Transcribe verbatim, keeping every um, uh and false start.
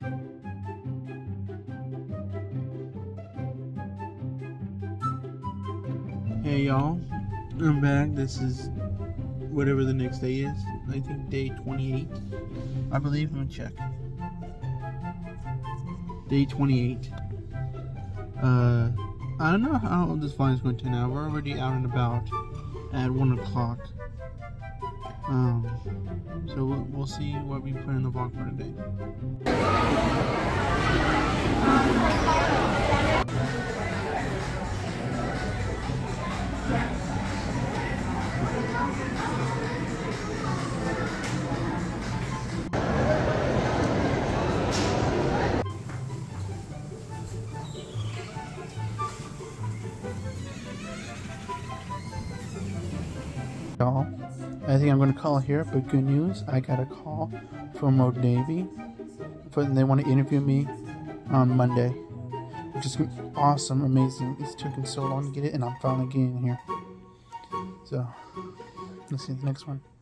Hey y'all, I'm back. This is whatever the next day is. I think day twenty-eight, I believe. I'm gonna check. Day twenty-eight. Uh, I don't know how this vlog is going to turn out. We're already out and about at one o'clock. Um, so we'll, we'll see what we put in the vlog for today. Y'all, I think I'm going to call it here, but good news, I got a call from Old Navy. For, they want to interview me on Monday, which is awesome, amazing. It's taken so long to get it, and I'm finally getting here. So, let's see the next one.